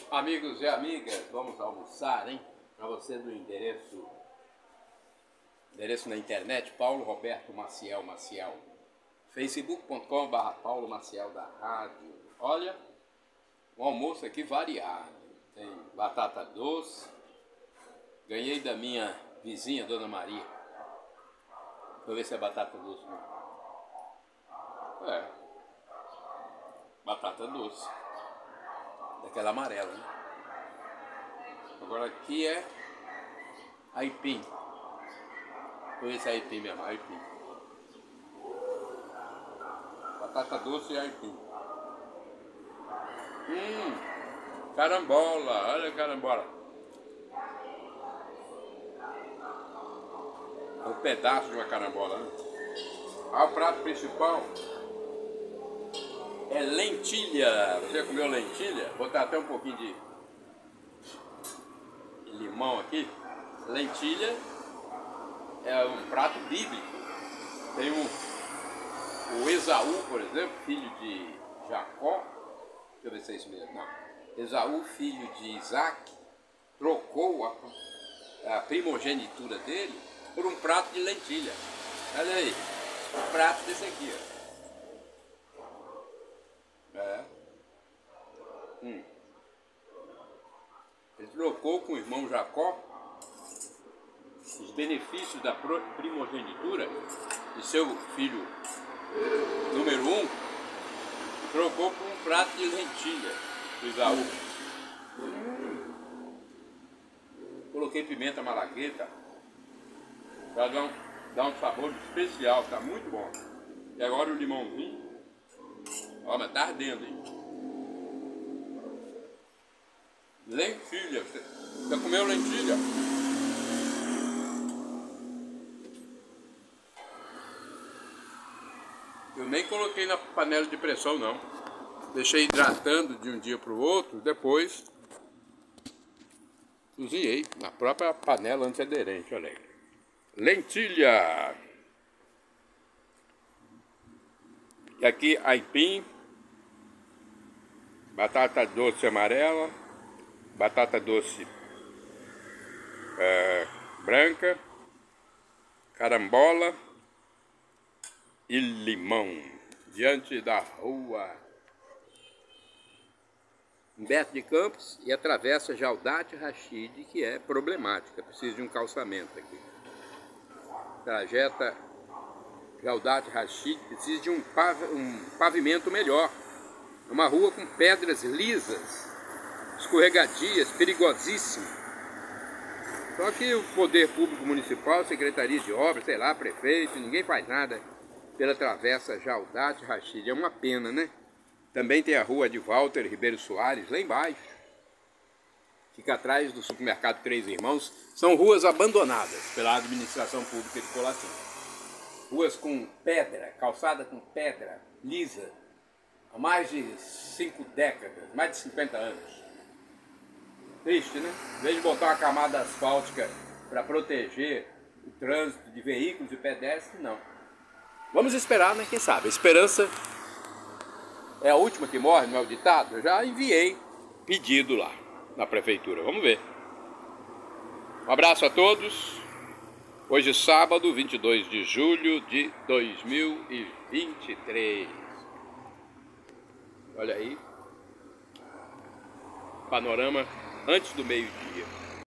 Amigos e amigas, vamos almoçar, hein? Para você do endereço na internet, Paulo Roberto Maciel, facebook.com/, Paulo Maciel da rádio. Olha, um almoço aqui variado. Tem batata doce, ganhei da minha vizinha, Dona Maria. Deixa eu ver se é batata doce. É, batata doce, daquela amarela, né? Agora aqui é aipim. Deixa eu ver se é aipim mesmo, aipim. Batata doce e aipim. Carambola, olha a carambola. Um pedaço de uma carambola, né? O prato principal é lentilha. Você já comeu lentilha? Vou botar até um pouquinho de limão aqui. Lentilha é um prato bíblico. Tem o Esaú, por exemplo, filho de Jacó. Deixa eu ver se é isso mesmo. Não. Esaú, filho de Isaac, trocou a primogenitura dele por um prato de lentilha. Olha aí, um prato desse aqui, ó. Ele trocou com o irmão Jacó os benefícios da primogenitura de seu filho número 1, trocou por um prato de lentilha do Esaú. Coloquei pimenta malagueta para dar um sabor especial, tá muito bom. E agora o limãozinho. Ó, mas tá ardendo, hein? Lentilha. Você comeu lentilha? Eu nem coloquei na panela de pressão, não. Deixei hidratando de um dia para o outro, depois cozinhei na própria panela antiaderente, olha aí. Lentilha. E aqui aipim, batata doce amarela, batata doce branca, carambola e limão. Diante da rua Humberto de Campos e a travessa Jaldate Rachid, que é problemática, precisa de um calçamento aqui. Trajeta Jaldate Rachid precisa de um pavimento melhor. É uma rua com pedras lisas, escorregadias, perigosíssimas. Só que o poder público municipal, secretaria de obras, sei lá, prefeito, ninguém faz nada pela travessa Jaldate Rachid. É uma pena, né? Também tem a rua de Walter Ribeiro Soares, lá embaixo. Fica atrás do supermercado Três Irmãos. São ruas abandonadas pela administração pública de Colatina. Ruas com pedra, calçada com pedra, lisa, há mais de 5 décadas, mais de 50 anos. Triste, né? Em vez de botar uma camada asfáltica para proteger o trânsito de veículos e pedestres, não. Vamos esperar, né? Quem sabe? A esperança é a última que morre, não é o ditado? Eu já enviei pedido lá na prefeitura. Vamos ver. Um abraço a todos. Hoje sábado, 22 de julho de 2023. Olha aí. Panorama antes do meio-dia.